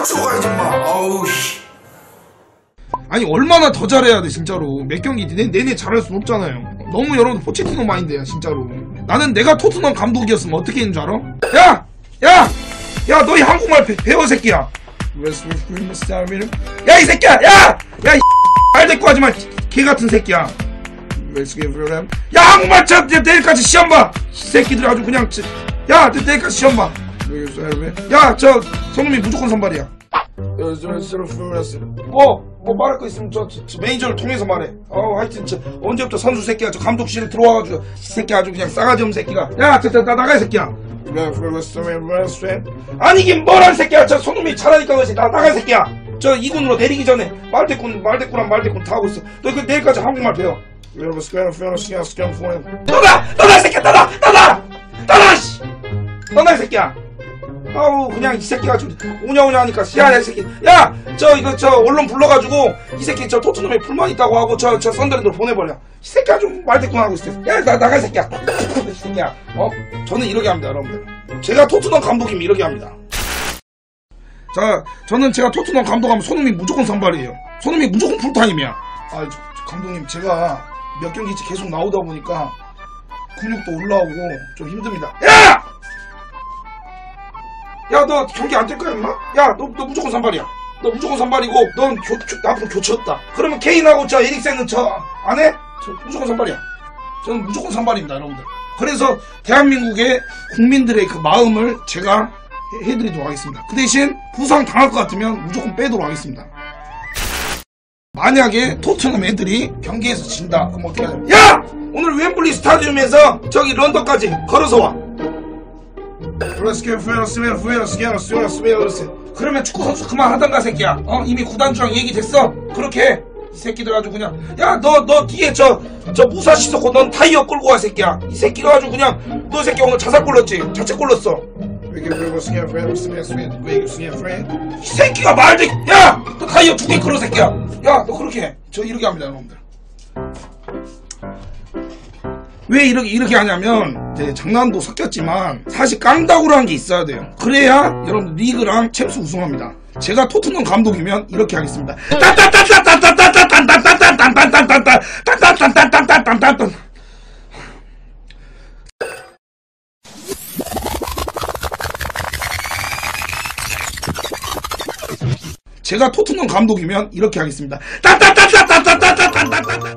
치고 가야지 마. 아우 씨. 아니 얼마나 더 잘해야 돼 진짜로. 몇 경기 내내 잘할 순 없잖아요. 너무 여러분들 포체티노 마인드야 진짜로. 나는 내가 토트넘 감독이었으면 어떻게 했는 줄 알아? 야 너희 한국말 배워 새끼야. 야 이 새끼야. 야 말 대꾸 하지마 개같은 새끼야. 야 한국말 참 내일까지 시험 봐. 이 새끼들 아주 그냥. 야 내일까지 시험 봐. 야 저 손흥민 무조건 선발이야. 뭐 말할 거 있으면 저 매니저를 통해서 말해. 하여튼 언제부터 선수 새끼가 저 감독실에 들어와가지고 이 새끼 아주 그냥 싸가지 없는 새끼가. 야 나 나가 이 새끼야. 아니긴 뭐란 새끼야. 저 손흥민이 잘하니까 그렇지. 나가 이 새끼야. 저 2군으로 내리기 전에 말대꾸랑 말대꾸 다 하고 있어. 너 그 내일까지 한국말 배워. 너나 새끼야. 나나 씨. 너나 이 새끼야. 아우 그냥 이 새끼가 좀 오냐오냐 하니까 야 이 새끼. 야 저 언론 불러가지고 이 새끼 저 토트넘에 불만 있다고 하고 저 썬더랜드로 보내버려. 이 새끼가 좀 말대꾸만 하고 있어. 야 나가 이 새끼야. 이 새끼야. 저는 이렇게 합니다 여러분들. 제가 토트넘 감독이면 이렇게 합니다. 자 저는 제가 토트넘 감독하면 손흥민 무조건 선발이에요. 손흥민 무조건 풀타임이야. 감독님 제가 몇 경기째 계속 나오다 보니까 근육도 올라오고 좀 힘듭니다. 야 너 경기 안 뛸 거야 임마? 야 너 무조건 선발이야. 너 무조건 선발이고 넌 앞으로 교체였다. 그러면 케인하고 저 에릭센은 저 안 해? 저 무조건 선발이야. 저는 무조건 선발입니다 여러분들. 그래서 대한민국의 국민들의 그 마음을 제가 해드리도록 하겠습니다. 그 대신 부상 당할 것 같으면 무조건 빼도록 하겠습니다. 만약에 토트넘 애들이 경기에서 진다 그럼 어떻게 하냐? 야! 오늘 웸블리 스타디움에서 저기 런던까지 걸어서 와. 그러면 축구 선수 그만하던가 새끼야. 이미 구단주랑 얘기됐어. 그렇게 해. 이 새끼들 아주 그냥. 야 너 뒤에 저 무사시 쏘고 넌 타이어 끌고 와 새끼야. 이 새끼가 아주 그냥. 너 새끼 오늘 자살골 넣었지? 자책골 넣었어. 이 새끼가 말대. 야 너 타이어 2개 끌어 새끼야. 야 너 그렇게 해. 저 이렇게 합니다 여러분들. 왜 이렇게 하냐면 이제 장난도 섞였지만 사실 깡다구라는 게 있어야 돼요. 그래야 여러분 리그랑 챔스 우승합니다. 제가 토트넘 감독이면 이렇게 하겠습니다. 제가 토트넘 감독이면 이렇게 하겠습니다.